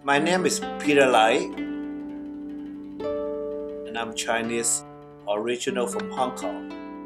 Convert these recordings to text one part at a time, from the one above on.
My name is Peter Lai, and I'm Chinese, original from Hong Kong.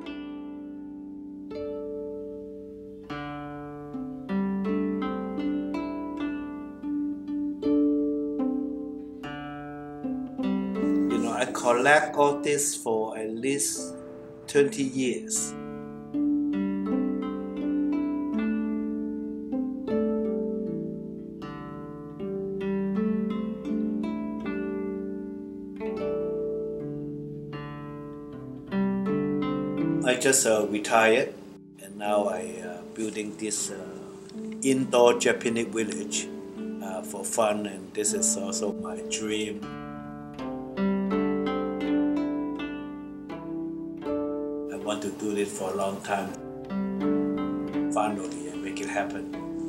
I collect all this for at least 20 years. I just retired, and now I building this indoor Japanese village for fun, and this is also my dream. I want to do this for a long time, finally, and make it happen.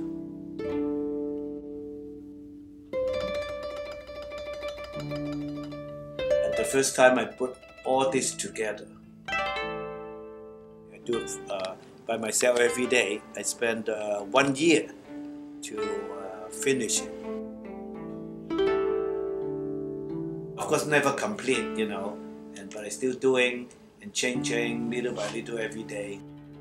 And the first time I put all this together, I do it by myself every day. I spend 1 year to finish it. Of course, never complete, but I still doing and changing little by little every day.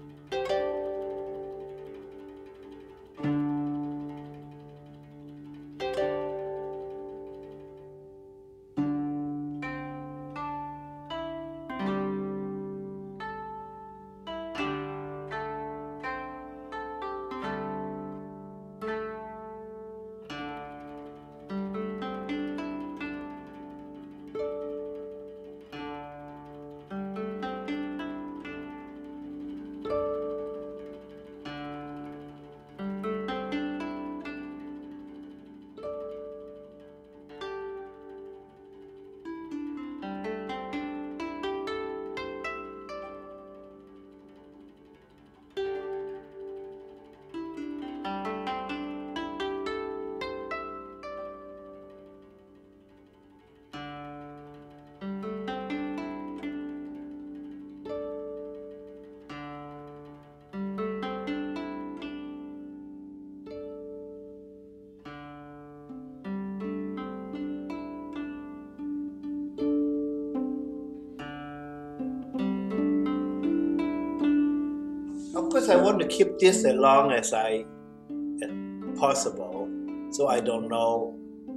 Of course, I want to keep this as long as possible, so I don't know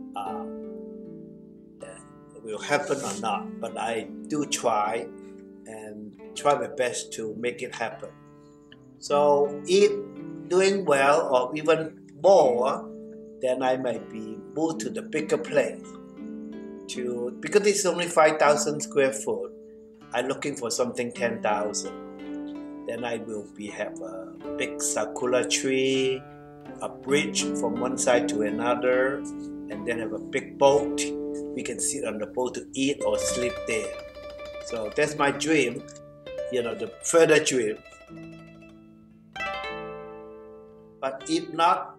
that it will happen or not, but I do try and try my best to make it happen. So if doing well or even more, then I might be moved to the bigger place. Because it's only 5,000 square foot, I'm looking for something 10,000. Then I will have a big sakura tree, a bridge from one side to another, and then have a big boat. We can sit on the boat to eat or sleep there. So that's my dream, the further dream. But if not,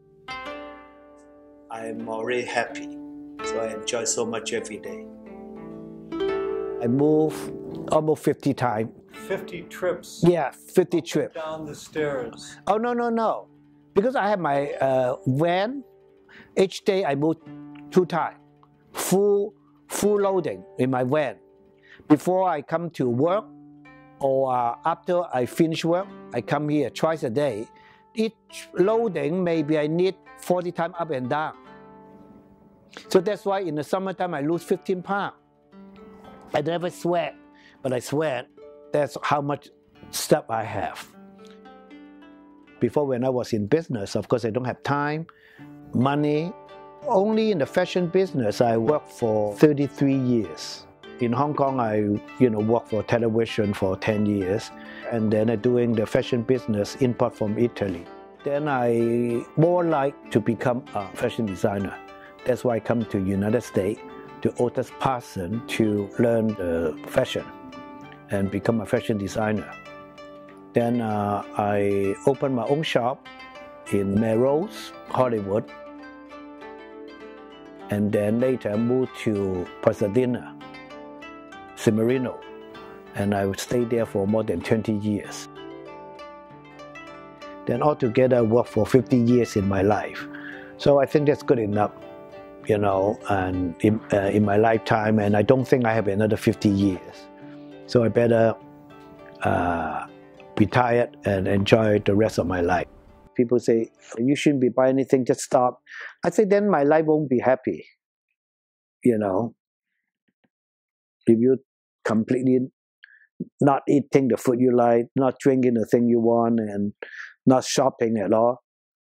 I'm already happy. So I enjoy so much every day. I move almost 50 times. 50 trips? Yeah, 50 trips. Down the stairs? Oh, no. Because I have my van, each day I move 2 times. Full loading in my van. Before I come to work or after I finish work, I come here twice a day. Each loading, maybe I need 40 times up and down. So that's why in the summertime I lose 15 pounds. I never sweat, but I sweat. That's how much stuff I have. Before, when I was in business, of course I don't have time, money. Only in the fashion business I worked for 33 years. In Hong Kong I worked for television for 10 years, and then I'm doing the fashion business import from Italy. Then I more like to become a fashion designer. That's why I come to United States, to Otis Parsons, to learn the fashion and become a fashion designer. Then I opened my own shop in Melrose, Hollywood. And then later I moved to Pasadena, Cimarino. And I stayed there for more than 20 years. Then altogether I worked for 50 years in my life. So I think that's good enough. and in my lifetime, and I don't think I have another 50 years. So I better retire and enjoy the rest of my life. People say, you shouldn't be buying anything, just stop. I say, then my life won't be happy. If you completely not eating the food you like, not drinking the thing you want, and not shopping at all,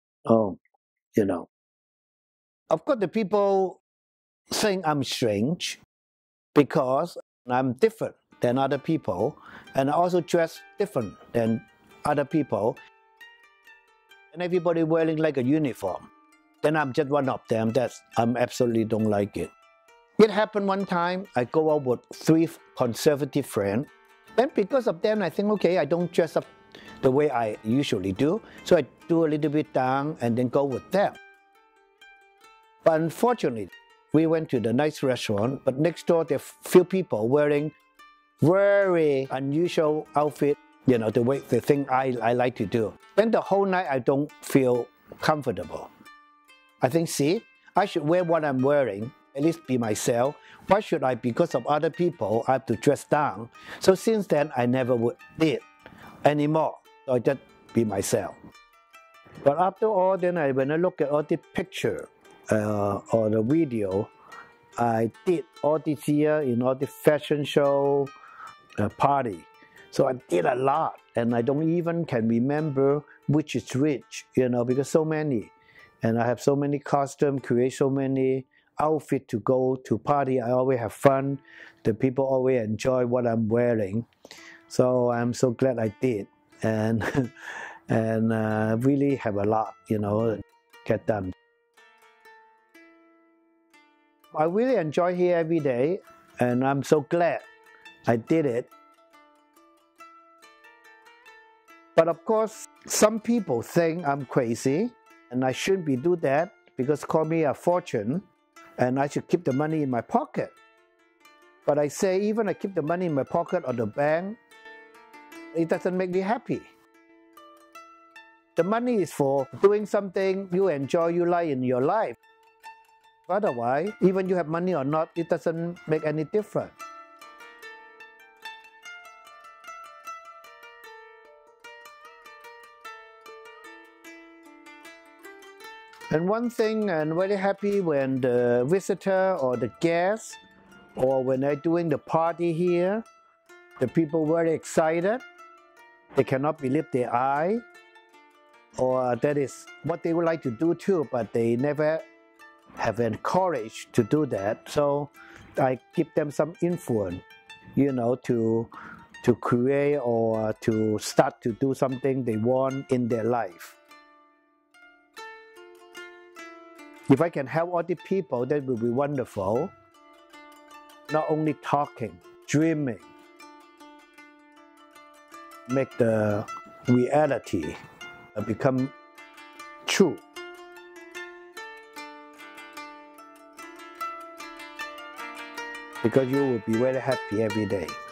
Of course, the people think I'm strange because I'm different than other people, and I also dress different than other people. And everybody wearing like a uniform. Then I'm just one of them. I absolutely don't like it. It happened one time, I go out with 3 conservative friends. Then because of them, I think, okay, I don't dress up the way I usually do. So I do a little bit down and then go with them. But unfortunately, we went to the nice restaurant, but next door there are few people wearing very unusual outfit, the thing I like to do. Then the whole night I don't feel comfortable. I think, see, I should wear what I'm wearing, at least be myself. Why should I, because of other people, I have to dress down? So since then, I never did anymore. So I just be myself. But after all, then when I look at all the picture or the video, I did all this year in all the fashion show, party. So I did a lot, and I don't even can remember which is which, because so many. And I have so many costumes, create so many outfits to go to party. I always have fun. The people always enjoy what I'm wearing. So I'm so glad I did. And really have a lot, get done. I really enjoy here every day, and I'm so glad I did it. But of course, some people think I'm crazy, and I shouldn't be do that because call me a fortune, and I should keep the money in my pocket. But I say, even I keep the money in my pocket or the bank, it doesn't make me happy. The money is for doing something you enjoy, you like in your life. Otherwise, even you have money or not, it doesn't make any difference. And one thing, I'm very happy when the visitor or the guest, or when they're doing the party here, the people very excited. They cannot believe their eye, or that is what they would like to do too, but they never have encouraged to do that. So I give them some influence, to create or to start to do something they want in their life. If I can help all the people, that will be wonderful. Not only talking, dreaming, make the reality become true. Because you will be very happy every day.